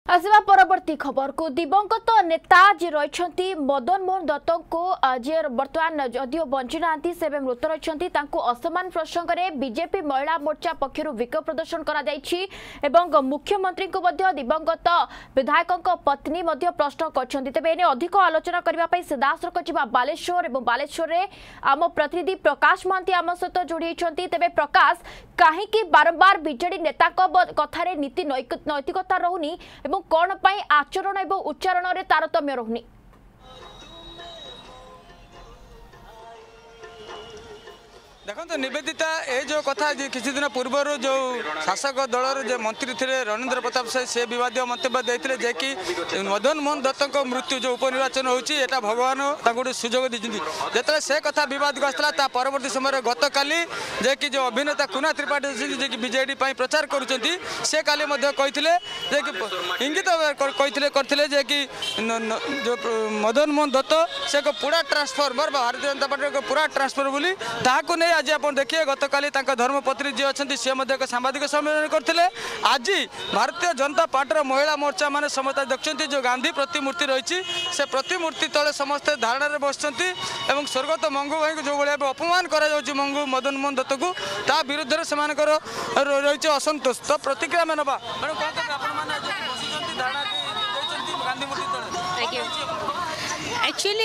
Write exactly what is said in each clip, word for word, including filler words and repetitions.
आसवा परवर्ती खबर को दिवंगत नेता जे रही मदन मोहन दत्त को जे बर्तमान जदियो बंची ना से मृत रही असमान प्रसंग में बीजेपी महिला मोर्चा पक्षर विक्षोभ प्रदर्शन कर मुख्यमंत्री को दिवंगत विधायक पत्नी प्रश्न कर तेज एने अधिक आलोचना करने सीधासख जा बालेश्वर और बालेश्वर में आम प्रतिनिधि प्रकाश महांती आम सहित जोड़ी तेज प्रकाश कहीं बारंबार बीजेडी नेता कथार नीति नैतिकता रहुनी कौन पाई आचरण एवं उच्चारण में तारतम्य रहुनी। देखो निवेदिता ये जो कथा किसी दिन पूर्व जो शासक दलर जो मंत्री थे रणेंद्र प्रताप साई से विवादीय मंतव्य देते जे कि मदन मोहन दत्त मृत्यु जो उपनिर्वाचन होता भगवान गोटे सुजोग दी जो से कथा विवाद गसला परवर्ती समय गत काली जे कि जो अभिनेता कुना त्रिपाठी जे कि बीजेडी प्रचार करुँच से काली कहते जे कि इंगित कहते जे कि जो मदन मोहन दत्त से एक पूरा ट्रांसफॉर्मर भारतीय जनता पार्टी एक पूरा ट्रांसफर बोली ताकू नहीं आज आप देखिए गत काली धर्मपत्नी जी अच्छा सी एक सांबादिक सम्मेलन करते आज भारतीय जनता पार्टी महिला मोर्चा मान समस्त देखते जो गांधी प्रतिमूर्ति रही से प्रतिमूर्ति तले समस्ते धारणा बसुँच स्वर्गत मंगू भाई को जो भाई अपमान कर मंगू मदन मोहन दत्त को ता विरुद्ध में से रही असंतोष तो प्रतिक्रिया में नवा एक्चुअली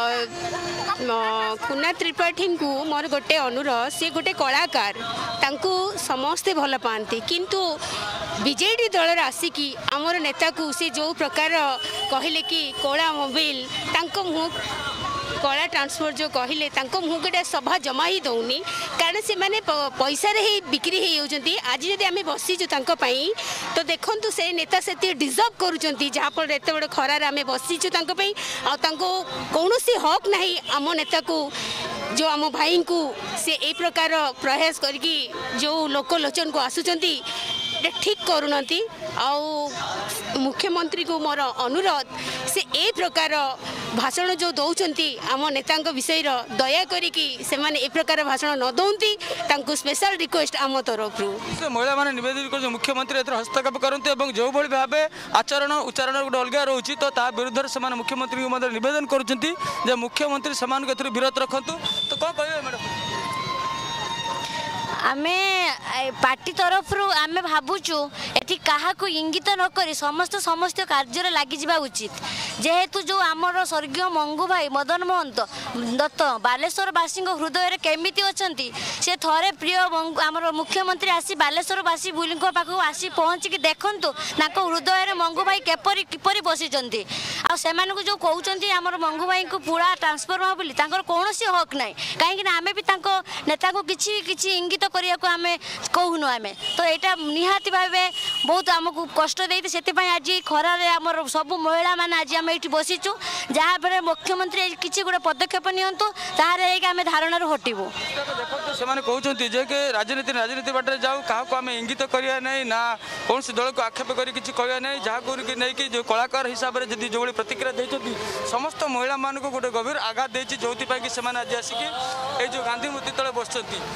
कुना त्रिपाठी को मोर गोटे अनुरोध सी गोटे कलाकार तांको समस्ते भल पाती किंतु बीजेडी दल आसिकी आमर नेता को सी जो प्रकार कहले कि कला मोबाइल तांको मुँह कला ट्रांसफर जो कहले मुँह गोटे सभा जमा ही दौनी कारण से माने पैसा रे ही बिक्री होती आज जब आम बसीचु तो देखु से नेता से डिजर्व करुँच जहाँफल एत बड़े खरार आम बसीचु कौन हक नहीं आम नेता को जो आम भाई को से ए प्रकार प्रयास करके जो लोकलोचन को आसुचंती ठीक करूना मुख्यमंत्री को मोर अनुरोध से ए प्रकार भाषण जो दौरान आम नेता विषय दया करी से माने ए प्रकार भाषण न दौंती तांको स्पेशल रिक्वेस्ट आम तरफ महिला मैंने निवेदित कर मुख्यमंत्री हस्तक्षेप करते जो भाई भाव आचरण उच्चारण गोटे अलग रोचे तो ता विरुद्ध से मुख्यमंत्री को निवेदन कर मुख्यमंत्री से विरत रखु तो कौन कहे मैडम आमे पार्टी तरफ आम भावुचु एटी क्या इंगित नक समस्त समस्त कार्य लगी जा उचित जेहेतु जो आमर स्वर्गीय मंगू भाई मदन मोहन दत्त बालेश्वरवासी हृदय केमी अच्छा से थे प्रिय आमर मुख्यमंत्री आसी बालेश्वरवासी बुली पाख आसी पहुँचिकी देखूँ ना हृदय मंगू भाई केपरी किपरि बसी से जो कहते आमर मंगू भाई को पूरा ट्रांसफर बोली कौन हक ना कहीं आम भी नेता को किसी किसी इंगित करिया को आमे कहूनु आमे तो यहाँ निहाती भाव बहुत आमको कष्ट देते से आज खरारे आमर सब महिला मैंने आज आम ये बसीचु जहाँ पर मुख्यमंत्री किसी गोटे पदक्षेप नियंतु तारे आम धारणा हटबू से कहते जे कि राजनीति राजनीति बाटे जाऊ क्या आम इंगित करिया नहीं ना कौन सी दल को आक्षेप कर किसी कहना नहीं जहाँ को नहीं कि जो कलाकार हिसाब से जी जो प्रतिक्रिया देते समस्त महिला मान को गोटे गभीर आघात देती जो से आज आसिकी जो गांधी मूर्ति तले बस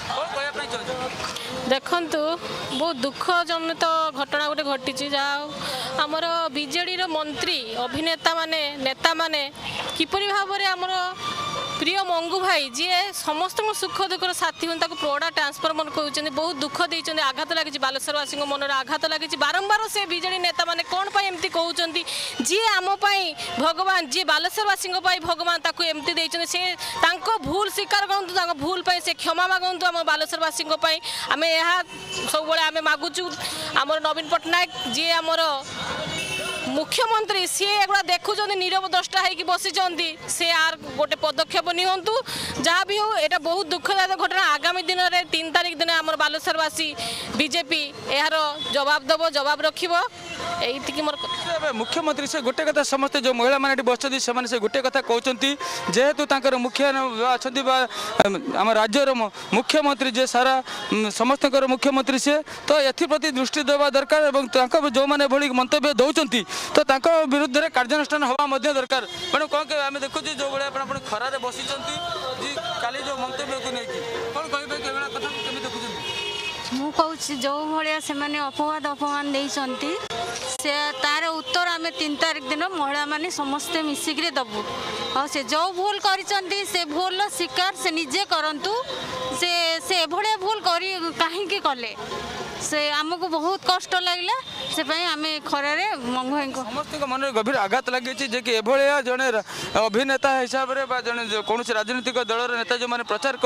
देखु बहुत दुखजनित घटना गोटे घटी जहाँ आमर बीजेडी मंत्री अभिनेता माने नेता माने किपरि भाव में आमर प्रिय मंगू भाई जी समस्त सुख दुखर साथी हूँ प्रोड़ा ट्रांसफॉर्मर कहते बहुत दुख देते आघात लगी बालेश्वरवासी मन आघात लगी बारंबार से बीजेडी नेता मैंने कौन पाई एमती कहते जी आम भगवान जी बालेश्वरवासी भगवान ताकू एमती देते से भूल स्वीकार करूँ भूल पाई से क्षमा मागंतु आम बालेश्वरवासी आम यह सब आम मागुचु आमर नवीन पट्टनायक जी आमर मुख्यमंत्री सी एगुड़ा देखुं नीरव दृष्टा होगी बसी से आर गोटे पदक्षेप नियंतु जहाँ भी हो यहाँ बहुत दुखदायक घटना आगामी दिन में तीन तारिख दिन आम बालेश्वरवासी बीजेपी यार जवाब दब जवाब रखिब यही मोर मुख्यमंत्री से गोटे कथा समस्त जो महिला मैंने बसती से गोटे कथा कहते जेहेतु मुखिया अच्छा आम राज्यर मुख्यमंत्री जे सारा समस्त मुख्यमंत्री से तो एप्रति दृष्टि देवा दरकार जो मैंने भली मंतव्य दौरान तो तांको विरुद्ध रे कार्यानुष्ठान हवा दरकार मैडम कौन कहे आम देखुचे जो भाई खरारे बसी काली जो मंतव्य को लेकिन कौन कहे कथा देखुं ମୁଁ କହୁଛି ଯେଉଁ ଭଳିଆ ସେମାନେ ଅପବାଦ ଅପମାନ ଦେଇଛନ୍ତି ସେ ତାର ଉତ୍ତର ଆମେ ତିନି ତାରିଖ ଦିନ ମହିଳାମାନେ ସମସ୍ତେ ମିଶିକିରି ଦେବୁ। ଆଉ ସେ ଯେଉଁ ଭୁଲ କରିଛନ୍ତି ସେ ଭୁଲର ଶିକାର ସେ ନିଜେ କରନ୍ତୁ। ସେ ସେ ଏଭଳିଆ ଭୁଲ କରି କାହିଁକି କଲେ से आमको बहुत कष्ट लगे से आम खरारे मंगू भाई समस्त मन गभीर आघात लगे कि एभलिया जड़े अभिनेता हिसाब से जड़े कौन राजनीतिक दलर नेता जो मैंने प्रचार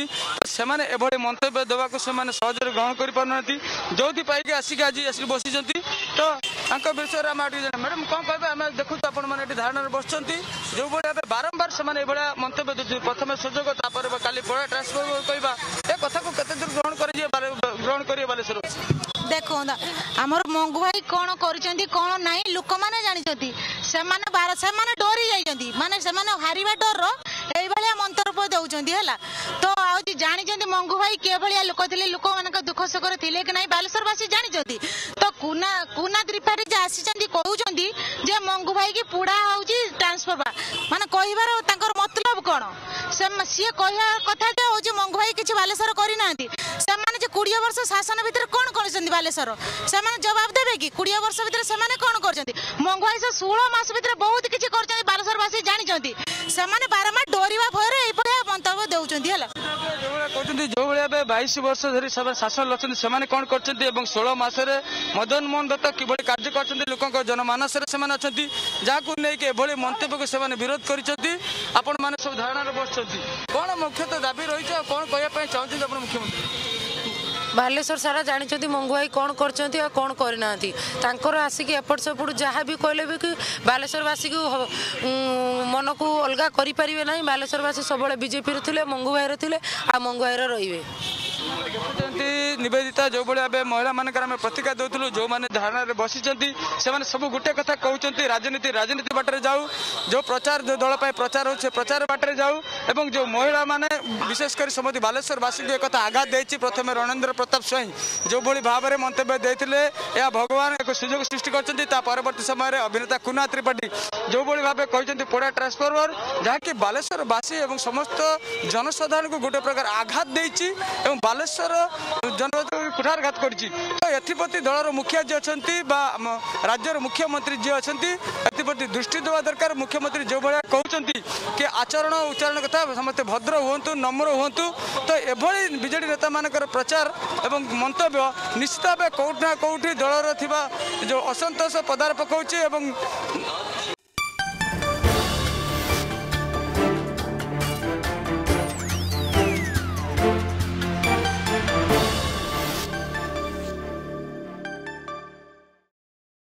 कर मंतव्य देवा को सहज ग्रहण कर पाना जो आसिक आज आसिक बसी तो विषय में मैडम कौन कह आम देखु आपने धारणा बस जो भाई बारंबार से मंतव्य दे प्रथम सुजोग काली पड़ा ट्रांसफर कहवा ए कथा को केते दूर ग्रहण कर ग्रहण करिए बालेश्वर देखो आमर मंगू भाई कौन कौन ना लोक मैंने जानते से डरी जाइए माने से हारिबा डर ये मंतव्य दौरान है तो आज जानते मंगू भाई के भाया लोक थे लोक मान दुख सुख थे कि ना बालेश्वरवासी जानते तो कुना कुना त्रिपाठी जे आसी कहते जे मंगू भाई की पुड़ा हो ट्रांसफर माने कहबार मतलब कौन से सी कह कथा हूँ मंगू भाई किसी बालेश्वर करना से कोड़े वर्ष शासन भितर कौन कर बालेश्वर से जवाब देवे कि कोड़े वर्ष भितर से कौन कर मंगू भाई से षोलह मास भितर बहुत किसी कर बालेश्वरवासी जानते से बारंबार डरवा भयर ये मंतव्य दौरान है जो भाई बाईस वर्ष धरी शासन अच्छा से कौन कर षोलह मसरे मदन मोहन दत्त कि कार्य कर लोक जनमानस जहाँ नहीं मंतव्य को से विरोध कर आपण मैंने सब धारणा बस कौन मुख्यतः दाबी रही है कौन कहना चाहते आप मुख्यमंत्री बालेश्वर सारा जानते मंगू भाई कौन कर कौन करना आसिक एपट सेपट जहाँ भी कहले भी कि बालेश्वरवासी को मन को अलग करें ना बालेश्वरवासी सब बीजेपी थे मंगू भाई थे आ मंगू भाई रे निवेदिता जो भाई महिला मानक आम प्रतिक्रिया दूसरू जो मैंने धारणा बसी से सब गोटे कथा कहते राजनीति राजनीति बाटर जाऊ जो प्रचार जो दल प्रचार हो प्रचार बाटर जाऊ एवं जो महिला माने विशेषकर समति बालेश्वरवासी को एक आघात देती प्रथम रणेंद्र प्रताप स्वाई जो भाई भाव में मंतव्य देते यह भगवान एक सुजोग सृष्टि कर परवर्त समय अभिनेता कुना त्रिपाठी जो भाव कहते पोड़ा ट्रांसफॉर्मर जहाँकि बालेश्वरवासी और समस्त जनसाधारण को गोटे प्रकार आघात देती बालेश्वर जनता कुठारघात कर तो एप्रति दलर मुखिया जी अच्छा राज्यर मुख्यमंत्री जी अच्छा एप्रति दृष्टि देवा दरकार मुख्यमंत्री जो भाया कहते कि आचरण उच्चारण कथा समस्त भद्र हूँ नम्र हूँ तो एभली बीजेडी नेता मानकर प्रचार एवं मंतव्य निश्चित भाव कौटना कौटी दलर जो असंतोष पदार पकाउछि एवं